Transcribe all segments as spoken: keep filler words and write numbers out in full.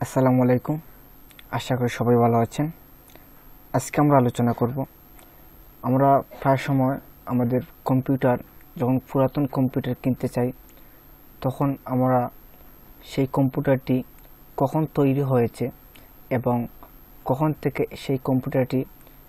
আসসালামু আলাইকুম। আশা করি সবাই ভালো আছেন। আজকে আমরা আলোচনা করব আমরা প্রায় সময় আমাদের কম্পিউটার যখন পুরাতন কম্পিউটার কিনতে চাই তখন আমরা সেই কম্পিউটারটি কখন তৈরি হয়েছে এবং কখন থেকে সেই কম্পিউটারটি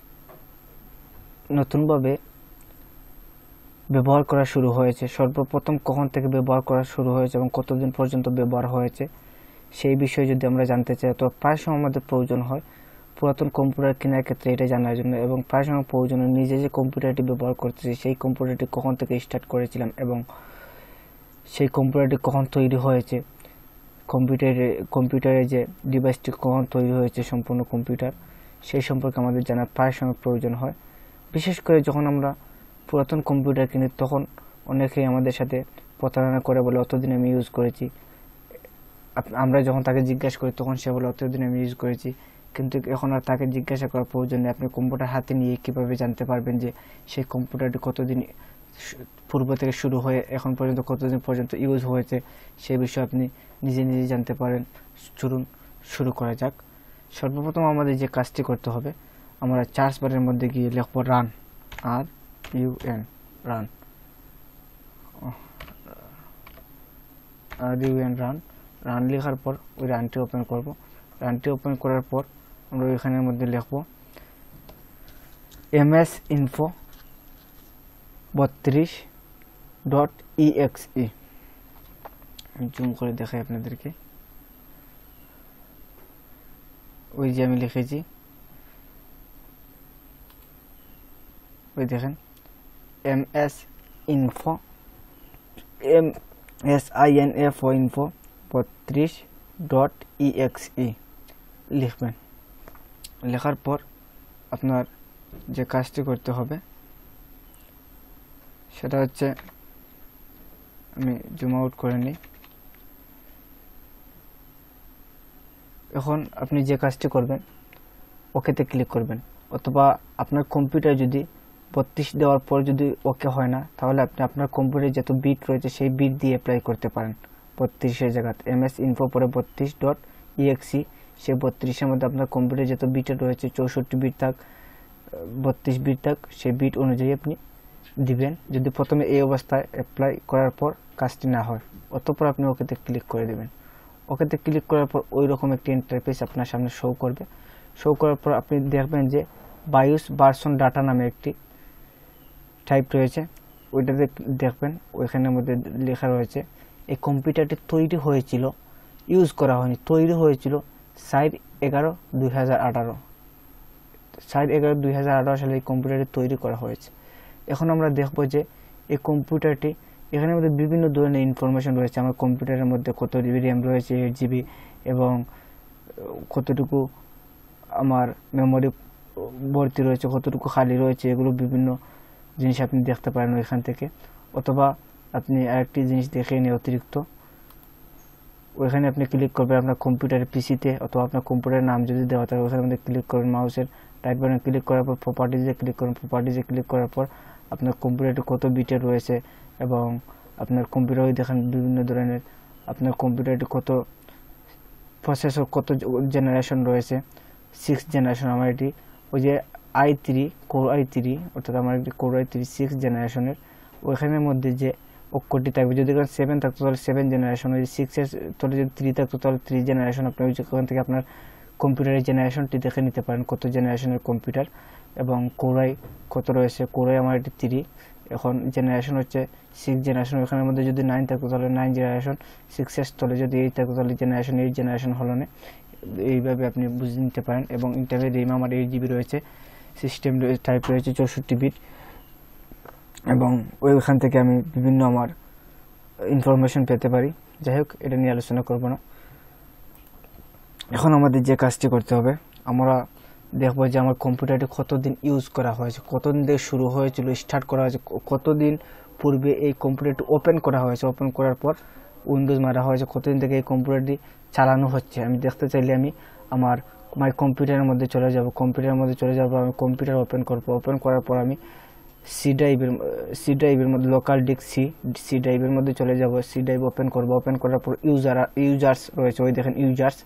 নতুনভাবে ব্যবহার করা শুরু হয়েছে, সর্বপ্রথম কখন থেকে ব্যবহার করা শুরু হয়েছে এবং কতদিন পর্যন্ত ব্যবহার হয়েছে সেই বিষয়ে যদি আমরা জানতে চাই তো প্রায় সময় আমাদের প্রয়োজন হয় পুরাতন কম্পিউটার কেনার ক্ষেত্রে এটা জানার জন্য, এবং প্রায় সময় প্রয়োজন নিজে যে কম্পিউটারটি ব্যবহার করতেছি সেই কম্পিউটারটি কখন থেকে স্টার্ট করেছিলাম এবং সেই কম্পিউটারটি কখন তৈরি হয়েছে, কম্পিউটারে কম্পিউটারে যে ডিভাইসটি কখন তৈরি হয়েছে সম্পূর্ণ কম্পিউটার সেই সম্পর্কে আমাদের জানার প্রায় সময় প্রয়োজন হয়। বিশেষ করে যখন আমরা পুরাতন কম্পিউটার কিনি তখন অনেকেই আমাদের সাথে প্রতারণা করে বলে অতদিন আমি ইউজ করেছি। আমরা যখন তাকে জিজ্ঞাসা করি তখন সে বলে অতদিন আমি ইউজ করেছি, কিন্তু এখন আর তাকে জিজ্ঞাসা করার প্রয়োজন নেই। আপনি কম্পিউটার হাতে নিয়ে কীভাবে জানতে পারবেন যে সেই কম্পিউটারটি কতদিন পূর্ব থেকে শুরু হয়ে এখন পর্যন্ত কতদিন পর্যন্ত ইউজ হয়েছে সেই বিষয়ে আপনি নিজে নিজে জানতে পারেন। চলুন শুরু করা যাক। সর্বপ্রথম আমাদের যে কাজটি করতে হবে, আমরা চার্জ বারের মধ্যে গিয়ে লিখব run, R U N run, R U N run. Run লেখার পর ওই রানটি ওপেন করব। রানটি ওপেন করার পর আমরা ওইখানের মধ্যে লিখব এম এস ইনফো বত্রিশ dot E X E. Zoom করে দেখাই আপনাদেরকে। ওই যে আমি লিখেছি, ওই দেখেন M S info, M S I N F O info বত্রিশ ডট ই এক্স ই লিখবেন। লেখার পর আপনার যে কাজটি করতে হবে সেটা হচ্ছে, আমি জুম আউট করে নিই। এখন আপনি যে কাজটি করবেন ওকেতে ক্লিক করবেন, অথবা আপনার কম্পিউটার যদি বত্রিশ দেওয়ার পর যদি ওকে হয় না তাহলে আপনি আপনার কম্পিউটারে যত বিট রয়েছে সেই বিট দিয়ে অ্যাপ্লাই করতে পারেন। বত্রিশের জায়গাতে এম এস ইনফো পরে বত্রিশ ডট ই এক্স ই, সেই বত্রিশের মধ্যে আপনার কম্পিউটারে যত বিটে রয়েছে চৌষট্টি বিট থাক বত্রিশ বিট থাক সেই বিট অনুযায়ী আপনি দিবেন। যদি প্রথমে এই অবস্থায় অ্যাপ্লাই করার পর কাজটি না হয় অতঃপর আপনি ওকেতে ক্লিক করে দেবেন। ওকেতে ক্লিক করার পর ওই রকম একটি ইন্টারফেস আপনার সামনে শো করবে। শো করার পর আপনি দেখবেন যে বায়োস ভার্সন ডাটা নামে একটি টাইপ রয়েছে, ওইটাতে দেখবেন ওইখানের মধ্যে লেখা রয়েছে এই কম্পিউটারটি তৈরি হয়েছিল, ইউজ করা হয়নি, তৈরি হয়েছিল সাত এগারো দুই হাজার আঠারো সাত এগারো দুই হাজার আঠারো সালে এই কম্পিউটারটি তৈরি করা হয়েছে। এখন আমরা দেখব যে এই কম্পিউটারটি এখানের মধ্যে বিভিন্ন ধরনের ইনফরমেশন রয়েছে। আমার কম্পিউটারের মধ্যে কত জিবি র্যাম রয়েছে, এইট জিবি, এবং কতটুকু আমার মেমোরি ভর্তি রয়েছে, কতটুকু খালি রয়েছে, এগুলো বিভিন্ন জিনিস আপনি দেখতে পারেন ওইখান থেকে। অথবা আপনি আরেকটি জিনিস দেখে নিয়ে অতিরিক্ত ওইখানে আপনি ক্লিক করবেন আপনার কম্পিউটারের পিসিতে, অথবা আপনার কম্পিউটারের নাম যদি দেওয়া থাকে ওখানের মধ্যে ক্লিক করবেন, মাউসের রাইট বাটনে ক্লিক করার পর প্রপার্টিজে ক্লিক করুন। প্রপার্টিজে ক্লিক করার পর আপনার কম্পিউটারটি কত বিটের রয়েছে এবং আপনার কম্পিউটারে দেখেন বিভিন্ন ধরনের আপনার কম্পিউটারটি কত প্রসেসর, কত জেনারেশন রয়েছে, সিক্স জেনারেশন। আমার এটি ওই যে I three core I three অর্থাৎ আমার একটি কোর আই থ্রি সিক্স জেনারেশনের, ওইখানের মধ্যে যে অক্ষরটি থাকবে যদি ওখানে সেভেন থাকতো তাহলে সেভেন জেনারেশন, ওই সিক্সের তাহলে যদি থ্রি থাকতো তাহলে থ্রি জেনারেশন। আপনি ওই ওখান থেকে আপনার কম্পিউটারের জেনারেশনটি দেখে নিতে পারেন কত জেনারেশনের কম্পিউটার এবং কোরাই কত রয়েছে। কোরাই আমার এটি থ্রি, এখন জেনারেশন হচ্ছে সিক্স জেনারেশন। ওখানের মধ্যে যদি নাইন থাকতো তাহলে নাইন জেনারেশন, সিক্সের স্থলে যদি এইট থাকতো তাহলে জেনারেশন এইট জেনারেশন হলো না। এইভাবে আপনি বুঝে নিতে পারেন। এবং ইন্টারনেট র্যাম আমার এইট জিবি রয়েছে, সিস্টেম টাইপ রয়েছে চৌষট্টি বিট, এবং ওইখান থেকে আমি বিভিন্ন আমার ইনফরমেশন পেতে পারি। যাই হোক, এটা নিয়ে আলোচনা করব না। এখন আমাদের যে কাজটি করতে হবে, আমরা দেখবো যে আমার কম্পিউটারটি কতদিন ইউজ করা হয়েছে, কতদিন থেকে শুরু হয়েছিল, স্টার্ট করা হয়েছে, কতদিন পূর্বে এই কম্পিউটারটি ওপেন করা হয়েছে, ওপেন করার পর উইন্ডোজ মারা হয়েছে, কতদিন থেকে এই কম্পিউটারটি চালানো হচ্ছে। আমি দেখতে চাইলে আমি আমার মাই কম্পিউটারের মধ্যে চলে যাব, কম্পিউটারের মধ্যে চলে যাবো, আমি কম্পিউটার ওপেন করব। ওপেন করার পর আমি সি ড্রাইভের সি ড্রাইভের মধ্যে লোকাল ডিস্ক সি সি ড্রাইভের মধ্যে চলে যাব। সি ড্রাইভ ওপেন করব। ওপেন করার পর ইউজার ইউজার্স রয়েছে, ওই দেখেন ইউজার্স,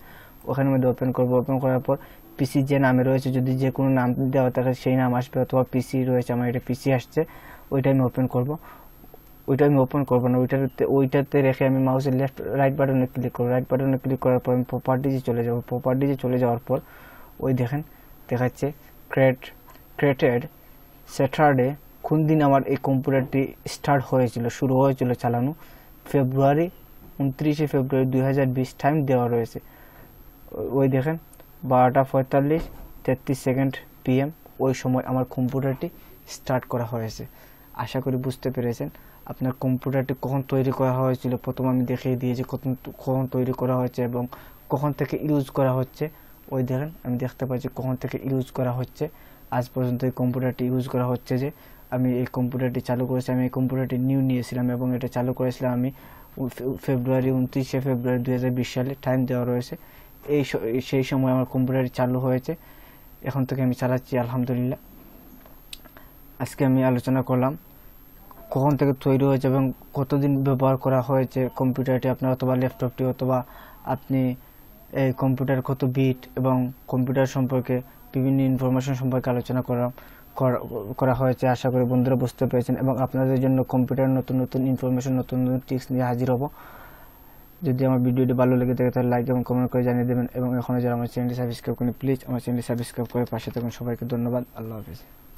ওখানের মধ্যে ওপেন করব। ওপেন করার পর পিসি যে নামে রয়েছে, যদি যে কোনো নাম দেওয়া থাকে সেই নাম আসবে, অথবা পিসি রয়েছে আমার এটা পিসি আসছে, ওইটা আমি ওপেন করব। ওইটা আমি ওপেন করবো না, ওইটাতে ওইটাতে রেখে আমি মাউসের লেফট রাইট বাটনে ক্লিক করবো। রাইট বাটনে ক্লিক করার পর আমি প্রপার্টিজে চলে যাব। প্রপার্টিজে চলে যাওয়ার পর ওই দেখেন দেখাচ্ছে ক্রিয়েট ক্রিয়েটেড স্যাটারডে, কোন দিন আমার এই কম্পিউটারটি স্টার্ট হয়েছিল, শুরু হয়েছিল চালানো, ফেব্রুয়ারি উনত্রিশে ফেব্রুয়ারি দুই হাজার বিশ টাইম দেওয়া রয়েছে। ওই দেখেন বারোটা পঁয়তাল্লিশ তেত্রিশ সেকেন্ড পিএম, ওই সময় আমার কম্পিউটারটি স্টার্ট করা হয়েছে। আশা করি বুঝতে পেরেছেন আপনার কম্পিউটারটি কখন তৈরি করা হয়েছিল। প্রথম আমি দেখিয়ে দিয়েছি কখন কখন তৈরি করা হয়েছে এবং কখন থেকে ইউজ করা হচ্ছে। ওই দেখেন আমি দেখতে পাচ্ছি কখন থেকে ইউজ করা হচ্ছে। আজ পর্যন্ত এই কম্পিউটারটি ইউজ করা হচ্ছে। যে আমি এই কম্পিউটারটি চালু করেছি, আমি এই কম্পিউটারটি নিউ নিয়েছিলাম এবং এটা চালু করেছিলাম আমি ফেব্রুয়ারি উনত্রিশে ফেব্রুয়ারি দুই হাজার বিশ সালে টাইম দেওয়া রয়েছে। এই সেই সময় আমার কম্পিউটারটি চালু হয়েছে। এখন থেকে আমি চালাচ্ছি আলহামদুলিল্লাহ। আজকে আমি আলোচনা করলাম কখন থেকে তৈরি হয়েছে এবং কতদিন ব্যবহার করা হয়েছে কম্পিউটারটি আপনার, অথবা ল্যাপটপটি, অথবা আপনি এই কম্পিউটার কত বিট এবং কম্পিউটার সম্পর্কে বিভিন্ন ইনফরমেশন সম্পর্কে আলোচনা করা করা হয়েছে। আশা করি বন্ধুরা বুঝতে পেরেছেন এবং আপনাদের জন্য কম্পিউটার নতুন নতুন ইনফরমেশন, নতুন নতুন টিপস নিয়ে হাজির হব। যদি আমার ভিডিওটি ভালো লেগে থাকে তাহলে লাইক এবং কমেন্ট করে জানিয়ে দেবেন এবং এখনও যারা আমার চ্যানেলটি সাবস্ক্রাইব করেন প্লিজ আমার চ্যানেলটি সাবস্ক্রাইব করে পাশে থাকুন। সবাইকে ধন্যবাদ। আল্লাহ হাফেজ।